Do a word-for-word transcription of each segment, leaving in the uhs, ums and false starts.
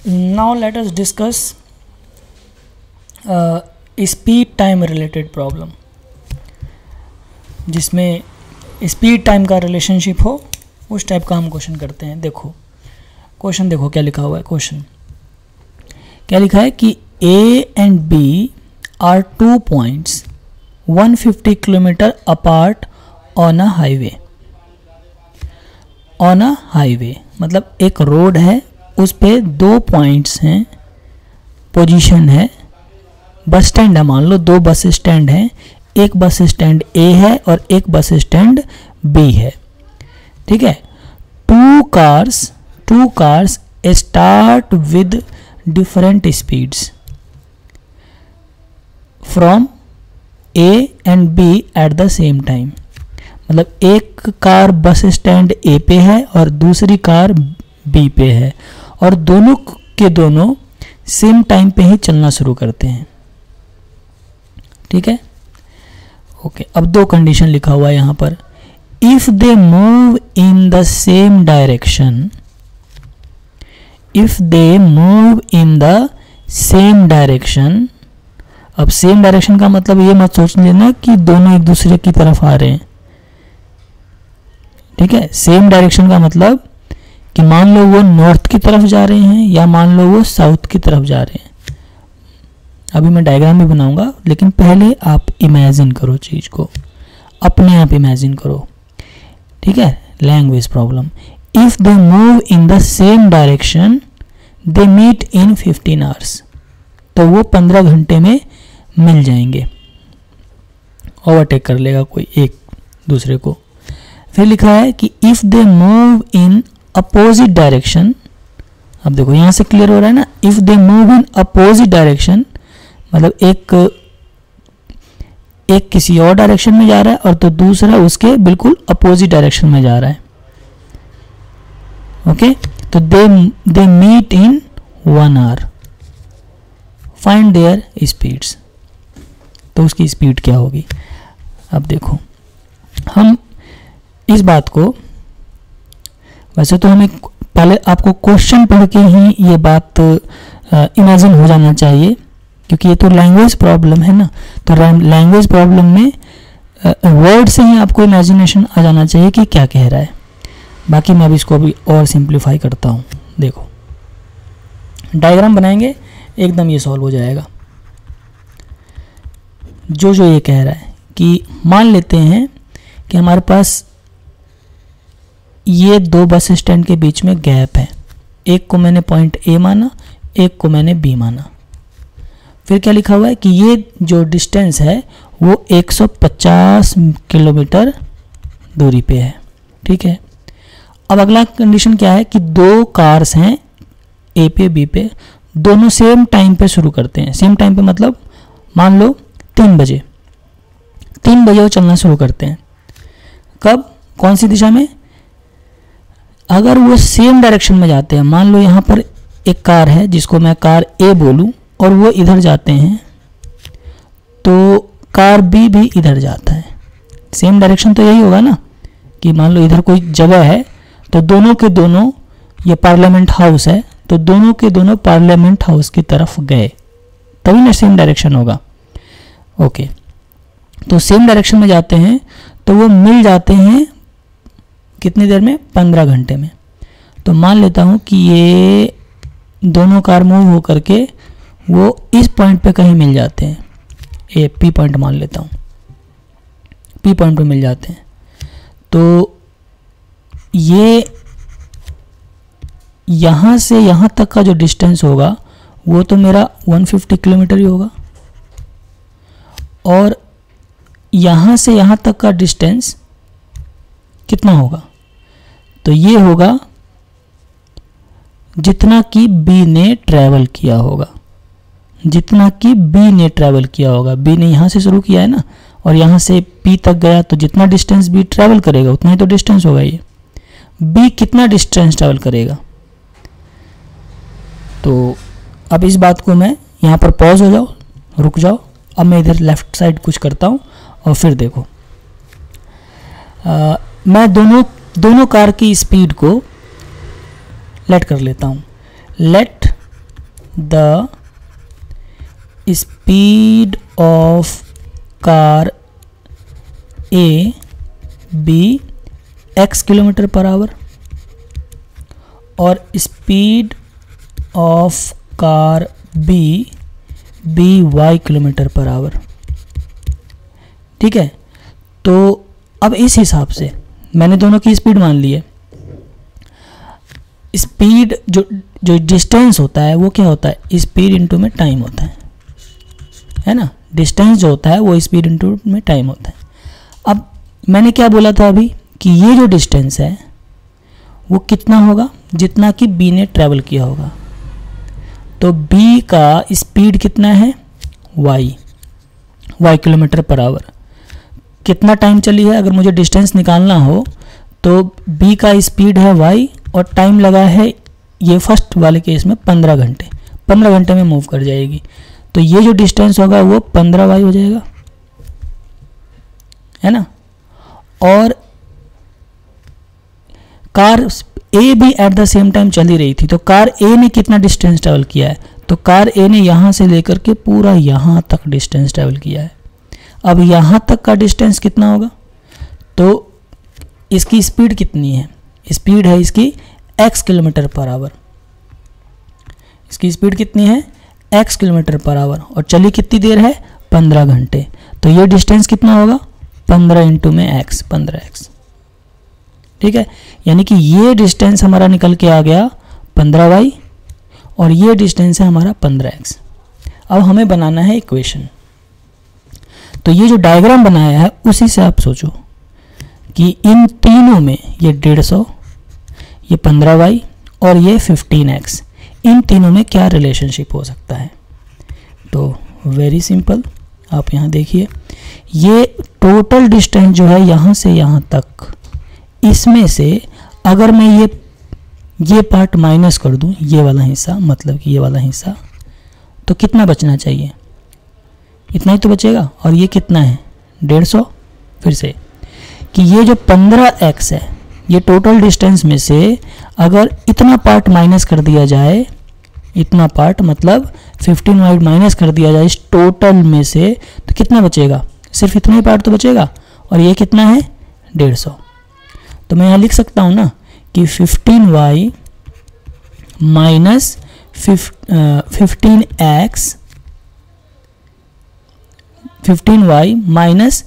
Now let us discuss speed time related problem, जिसमें speed time का relationship हो, उस टाइप का हम क्वेश्चन करते हैं। देखो क्वेश्चन, देखो क्या लिखा हुआ है। क्वेश्चन क्या लिखा है कि A and B are two points one fifty kilometre apart on a highway. On a highway मतलब एक रोड है, उस पे दो पॉइंट्स हैं, पोजीशन है, बस स्टैंड है, मान लो दो बस स्टैंड हैं, एक बस स्टैंड ए है और एक बस स्टैंड बी है। ठीक है। Two cars two cars start with different speeds from A and B at the same time. मतलब एक कार बस स्टैंड ए पे है और दूसरी कार बी पे है, और दोनों के दोनों सेम टाइम पे ही चलना शुरू करते हैं। ठीक है। ओके, अब दो कंडीशन लिखा हुआ है यहां पर। If they move in the same direction, if they move in the same direction. अब सेम डायरेक्शन का मतलब ये मत सोच लेना कि दोनों एक दूसरे की तरफ आ रहे हैं। ठीक है। सेम डायरेक्शन का मतलब कि मान लो वो नॉर्थ की तरफ जा रहे हैं या मान लो वो साउथ की तरफ जा रहे हैं। अभी मैं डायग्राम भी बनाऊंगा, लेकिन पहले आप इमेजिन करो चीज को, अपने आप इमेजिन करो। ठीक है। Language problem. If they move in the same direction they meet in fifteen hours, तो वो पंद्रह घंटे में मिल जाएंगे, ओवरटेक कर लेगा कोई एक दूसरे को। फिर लिखा है कि if they move in opposite direction. अब देखो यहां से क्लियर हो रहा है ना, if they move in opposite direction मतलब एक एक किसी और डायरेक्शन में जा रहा है और तो दूसरा उसके बिल्कुल अपोजिट डायरेक्शन में जा रहा है। Okay okay? तो they they meet in one hour. Find their speeds. तो उसकी स्पीड क्या होगी। अब देखो हम इस बात को, वैसे तो हमें पहले आपको क्वेश्चन पढ़ के ही ये बात इमेजिन हो जाना चाहिए, क्योंकि ये तो लैंग्वेज प्रॉब्लम है ना। तो लैंग्वेज प्रॉब्लम में वर्ड से ही आपको इमेजिनेशन आ जाना चाहिए कि क्या कह रहा है। बाकी मैं अब इसको अभी और सिंप्लीफाई करता हूँ। देखो डायग्राम बनाएंगे, एकदम ये सॉल्व हो जाएगा। जो जो ये कह रहा है कि मान लेते हैं कि हमारे पास ये दो बस स्टैंड के बीच में गैप है, एक को मैंने पॉइंट ए माना, एक को मैंने बी माना। फिर क्या लिखा हुआ है कि ये जो डिस्टेंस है वो एक सौ पचास किलोमीटर दूरी पे है। ठीक है। अब अगला कंडीशन क्या है कि दो कार्स हैं ए पे बी पे, दोनों सेम टाइम पे शुरू करते हैं। सेम टाइम पे मतलब मान लो तीन बजे तीन बजे वो चलना शुरू करते हैं। कब, कौन सी दिशा में। अगर वो सेम डायरेक्शन में जाते हैं, मान लो यहाँ पर एक कार है जिसको मैं कार ए बोलूं और वो इधर जाते हैं, तो कार बी भी इधर जाता है। सेम डायरेक्शन तो यही होगा ना, कि मान लो इधर कोई जगह है तो दोनों के दोनों, ये पार्लियामेंट हाउस है तो दोनों के दोनों पार्लियामेंट हाउस की तरफ गए, तभी ना सेम डायरेक्शन होगा। ओके, तो सेम डायरेक्शन में जाते हैं तो वो मिल जाते हैं कितनी देर में, पंद्रह घंटे में। तो मान लेता हूँ कि ये दोनों कार मूव हो करके वो इस पॉइंट पे कहीं मिल जाते हैं, ए पी पॉइंट मान लेता हूँ, पी पॉइंट पे मिल जाते हैं। तो ये यहाँ से यहाँ तक का जो डिस्टेंस होगा वो तो मेरा एक सौ पचास किलोमीटर ही होगा, और यहाँ से यहाँ तक का डिस्टेंस कितना होगा, तो ये होगा जितना कि बी ने ट्रैवल किया होगा, जितना कि बी ने ट्रैवल किया होगा। बी ने यहाँ से शुरू किया है ना, और यहाँ से पी तक गया, तो जितना डिस्टेंस बी ट्रैवल करेगा उतना ही तो डिस्टेंस होगा। ये बी कितना डिस्टेंस ट्रैवल करेगा। तो अब इस बात को मैं यहाँ पर पॉज हो जाओ, रुक जाओ। अब मैं इधर लेफ्ट साइड कुछ करता हूँ और फिर देखो आ, मैं दोनों दोनों कार की स्पीड को लेट कर लेता हूँ। Let the speed of car A be x kilometre per hour और speed of car B be y kilometre per hour. ठीक है, तो अब इस हिसाब से मैंने दोनों की स्पीड मान ली है। स्पीड जो जो डिस्टेंस होता है वो क्या होता है, स्पीड इनटू में टाइम होता है, है ना। डिस्टेंस जो होता है वो स्पीड इनटू में टाइम होता है। अब मैंने क्या बोला था अभी कि ये जो डिस्टेंस है वो कितना होगा, जितना कि बी ने ट्रैवल किया होगा। तो बी का स्पीड कितना है, y y kilometre per hour. कितना टाइम चली है, अगर मुझे डिस्टेंस निकालना हो तो बी का स्पीड है वाई और टाइम लगा है ये फर्स्ट वाले केस में पंद्रह घंटे। पंद्रह घंटे में मूव कर जाएगी, तो ये जो डिस्टेंस होगा वो पंद्रह वाई हो जाएगा, है ना। और कार ए भी एट द सेम टाइम चली रही थी, तो कार ए ने कितना डिस्टेंस ट्रेवल किया है, तो कार ए ने यहां से लेकर के पूरा यहां तक डिस्टेंस ट्रेवल किया है। अब यहां तक का डिस्टेंस कितना होगा, तो इसकी स्पीड कितनी है, स्पीड है इसकी x किलोमीटर पर आवर। इसकी स्पीड कितनी है, x किलोमीटर पर आवर, और चली कितनी देर है, पंद्रह घंटे। तो ये डिस्टेंस कितना होगा, पंद्रह इंटू में x, पंद्रह एक्स। ठीक है, यानी कि ये डिस्टेंस हमारा निकल के आ गया पंद्रह वाई और ये डिस्टेंस है हमारा पंद्रह एक्स। अब हमें बनाना है इक्वेशन। तो ये जो डायग्राम बनाया है उसी से आप सोचो कि इन तीनों में ये डेढ़ सौ, ये पंद्रह वाई और ये फिफ्टीन एक्स, इन तीनों में क्या रिलेशनशिप हो सकता है। तो वेरी सिंपल, आप यहाँ देखिए, ये टोटल डिस्टेंस जो है यहाँ से यहाँ तक, इसमें से अगर मैं ये ये पार्ट माइनस कर दूँ, ये वाला हिस्सा, मतलब कि ये वाला हिस्सा, तो कितना बचना चाहिए, इतना ही तो बचेगा। और ये कितना है, डेढ़ सौ। फिर से कि ये जो पंद्रह एक्स है, ये टोटल डिस्टेंस में से अगर इतना पार्ट माइनस कर दिया जाए, इतना पार्ट मतलब फिफ्टीन वाई माइनस कर दिया जाए इस टोटल में से, तो कितना बचेगा, सिर्फ इतना ही पार्ट तो बचेगा। और ये कितना है, डेढ़ सौ। तो मैं यहाँ लिख सकता हूँ ना कि fifteen y minus fifteen x, fifteen y minus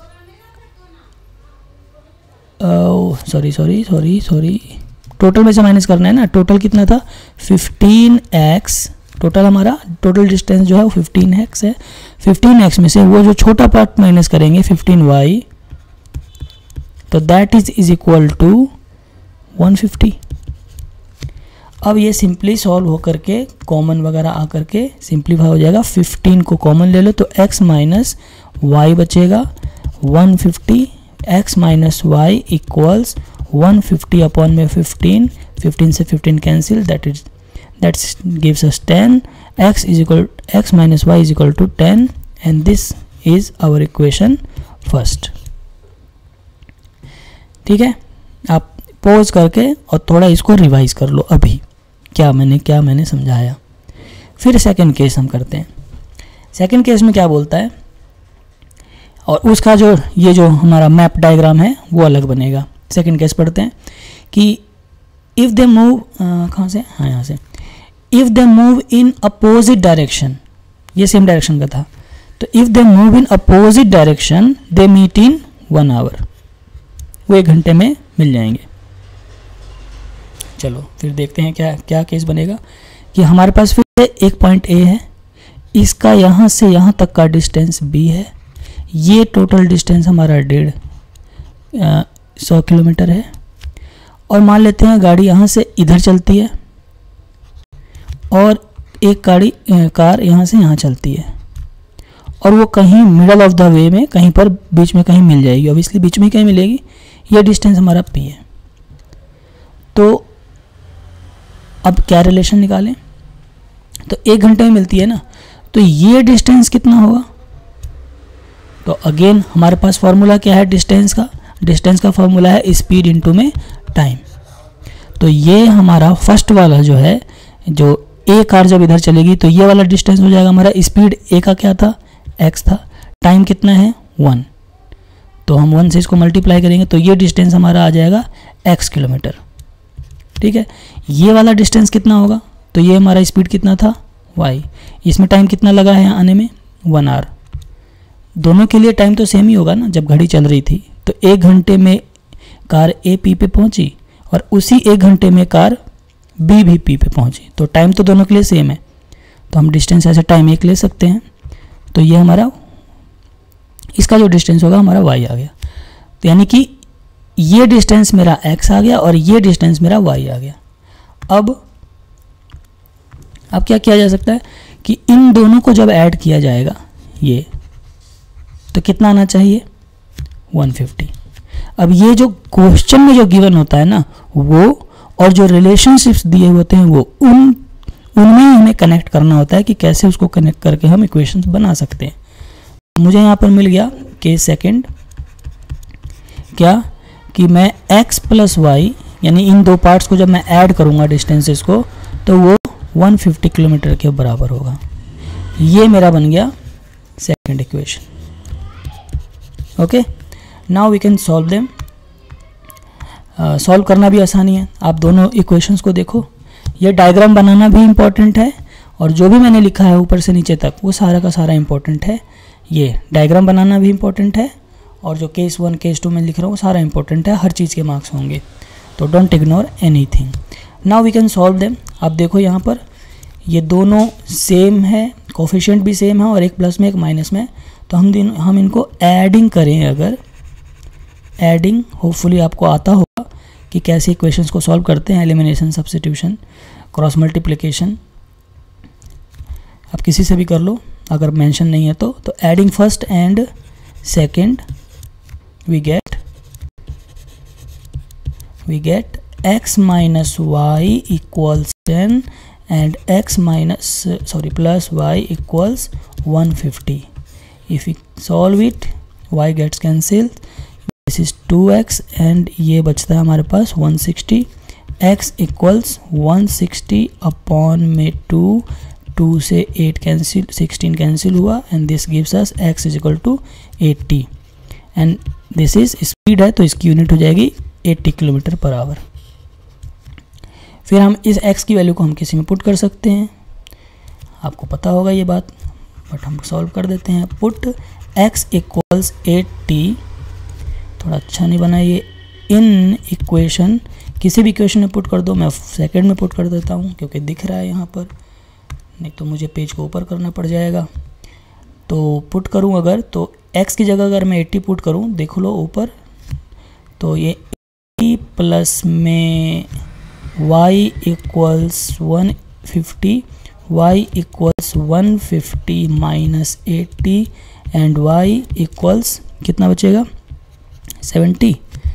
sorry sorry sorry sorry total में से माइनस करना है ना। टोटल कितना था, फिफ्टीन एक्स। टोटल हमारा टोटल डिस्टेंस जो है वो फिफ्टीन एक्स है। फिफ्टीन एक्स में से वो जो छोटा पार्ट माइनस करेंगे फिफ्टीन वाई, तो that is is equal to one fifty. अब ये सिंपली सॉल्व होकर के कॉमन वगैरह आकर के सिंप्लीफाई हो जाएगा। फिफ्टीन को कॉमन ले लो तो x माइनस वाई बचेगा one fifty. x minus y equals one fifty upon में फिफ्टीन, फिफ्टीन से fifteen cancel, that is that gives us ten. x is equal x minus y is equal to ten and this is our equation first. ठीक है, आप pause करके और थोड़ा इसको revise कर लो अभी क्या मैंने क्या मैंने समझाया। फिर सेकंड केस हम करते हैं। सेकंड केस में क्या बोलता है, और उसका जो ये जो हमारा मैप डायग्राम है वो अलग बनेगा। सेकंड केस पढ़ते हैं कि इफ़ दे मूव, कहाँ से, हाँ यहाँ से, if they move in opposite direction, ये सेम डायरेक्शन का था, तो if they move in opposite direction they meet in one hour, वो एक घंटे में मिल जाएंगे। चलो फिर देखते हैं क्या क्या केस बनेगा कि हमारे पास फिर एक पॉइंट ए है, इसका यहाँ से यहाँ तक का डिस्टेंस बी है, ये टोटल डिस्टेंस हमारा डेढ़ सौ किलोमीटर है। और मान लेते हैं गाड़ी यहाँ से इधर चलती है और एक गाड़ी कार यहाँ से यहाँ चलती है और वो कहीं मिडल ऑफ द वे में कहीं पर बीच में कहीं मिल जाएगी, ऑब्वियसली बीच में कहीं मिलेगी। ये डिस्टेंस हमारा पी है। तो अब क्या रिलेशन निकालें, तो एक घंटे में मिलती है ना, तो ये डिस्टेंस कितना होगा। तो अगेन हमारे पास फॉर्मूला क्या है डिस्टेंस का, डिस्टेंस का फॉर्मूला है स्पीड इनटू में टाइम। तो ये हमारा फर्स्ट वाला जो है, जो ए कार जब इधर चलेगी तो ये वाला डिस्टेंस हो जाएगा हमारा, स्पीड ए का क्या था, एक्स था, टाइम कितना है वन, तो हम वन से इसको मल्टीप्लाई करेंगे तो ये डिस्टेंस हमारा आ जाएगा एक्स किलोमीटर। ठीक है, ये वाला डिस्टेंस कितना होगा, तो ये हमारा स्पीड कितना था वाई, इसमें टाइम कितना लगा है आने में वन आवर। दोनों के लिए टाइम तो सेम ही होगा ना, जब घड़ी चल रही थी तो एक घंटे में कार ए पी पे पहुंची और उसी एक घंटे में कार बी भी पी पे पहुंची, तो टाइम तो दोनों के लिए सेम है, तो हम डिस्टेंस ऐसे टाइम एक ले सकते हैं। तो ये हमारा, इसका जो डिस्टेंस होगा हमारा वाई आ गया, तो यानी कि ये डिस्टेंस मेरा एक्स आ गया और ये डिस्टेंस मेरा वाई आ गया। अब अब क्या किया जा सकता है कि इन दोनों को जब ऐड किया जाएगा ये, तो कितना आना चाहिए वन फिफ्टी। अब ये जो क्वेश्चन में जो गिवन होता है ना वो, और जो रिलेशनशिप्स दिए होते हैं वो, उन उनमें ही हमें कनेक्ट करना होता है कि कैसे उसको कनेक्ट करके हम इक्वेशंस बना सकते हैं। मुझे यहाँ पर मिल गया केस सेकंड, क्या कि मैं x प्लस वाई, यानी इन दो पार्ट्स को जब मैं ऐड करूँगा डिस्टेंसेस को, तो वो वन फिफ्टी किलोमीटर के बराबर होगा। ये मेरा बन गया second equation. Okay, now we can solve them. Solve करना भी आसानी है, आप दोनों इक्वेशंस को देखो। ये डायग्राम बनाना भी इम्पॉर्टेंट है और जो भी मैंने लिखा है ऊपर से नीचे तक वो सारा का सारा इम्पॉर्टेंट है। ये डायग्राम बनाना भी इम्पॉर्टेंट है और जो केस वन केस टू में लिख रहा हूँ वो सारा इम्पॉर्टेंट है, हर चीज़ के मार्क्स होंगे, तो don't ignore anything. Now we can solve them. आप देखो यहाँ पर ये दोनों सेम है, कोफिशिएंट भी सेम है और एक प्लस में एक माइनस में, तो हम दिन हम इनको एडिंग करें, अगर एडिंग होपफुली आपको आता होगा कि कैसे इक्वेशंस को सॉल्व करते हैं, एलिमिनेशन, सब्स्टिट्यूशन, क्रॉस मल्टीप्लिकेशन, आप किसी से भी कर लो अगर मेंशन नहीं है तो। तो adding first and second we get we get x minus y equals ten and x minus sorry plus y equals one fifty. If we solve it, y gets cancelled, this is two x and ये बचता है हमारे पास one sixty, x equals one sixty upon में two, two से eight cancel, sixteen cancel हुआ and this gives us x is equal to eighty and this is speed है तो इसकी यूनिट हो जाएगी एट्टी किलोमीटर पर आवर। फिर हम इस x की वैल्यू को हम किसी में पुट कर सकते हैं, आपको पता होगा ये बात, बट हम सॉल्व कर देते हैं। पुट x इक्वल्स एट्टी, थोड़ा अच्छा नहीं बना ये, इन इक्वेशन, किसी भी इक्वेशन में पुट कर दो, मैं सेकंड में पुट कर देता हूँ क्योंकि दिख रहा है यहाँ पर, नहीं तो मुझे पेज को ऊपर करना पड़ जाएगा। तो पुट करूँ अगर, तो x की जगह अगर मैं एट्टी पुट करूँ, देख लो ऊपर, तो ये एट्टी प्लस में y equals one fifty, y equals one fifty minus eighty and y equals कितना बचेगा सेवेंटी,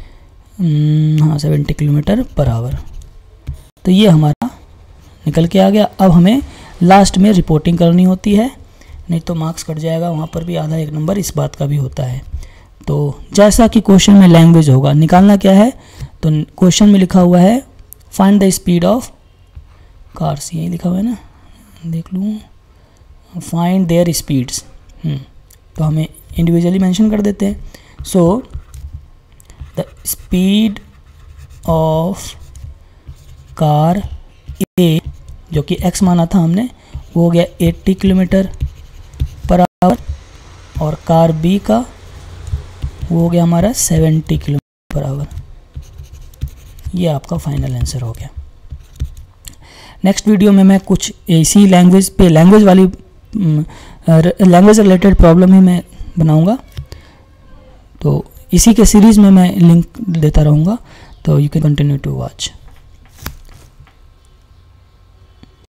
हाँ सेवेंटी किलोमीटर पर आवर। तो ये हमारा निकल के आ गया। अब हमें लास्ट में रिपोर्टिंग करनी होती है, नहीं तो मार्क्स कट जाएगा, वहाँ पर भी आधा एक नंबर इस बात का भी होता है। तो जैसा कि क्वेश्चन में लैंग्वेज होगा, निकालना क्या है, तो क्वेश्चन में लिखा हुआ है find the speed of cars, यही लिखा हुआ है ना, देख लूँ, फाइंड देयर स्पीड्स, तो हमें इंडिविजुअली मेंशन कर देते हैं। So the speed of car A, जो कि x माना था हमने, वो हो गया एट्टी किलोमीटर पर आवर, और कार बी का वो हो गया हमारा सेवेंटी किलोमीटर पर आवर। ये आपका फाइनल आंसर हो गया। नेक्स्ट वीडियो में मैं कुछ ऐसी लैंग्वेज पे, लैंग्वेज वाली लैंग्वेज रिलेटेड प्रॉब्लम ही मैं बनाऊंगा, तो इसी के सीरीज़ में मैं लिंक देता रहूँगा, तो you can continue to watch.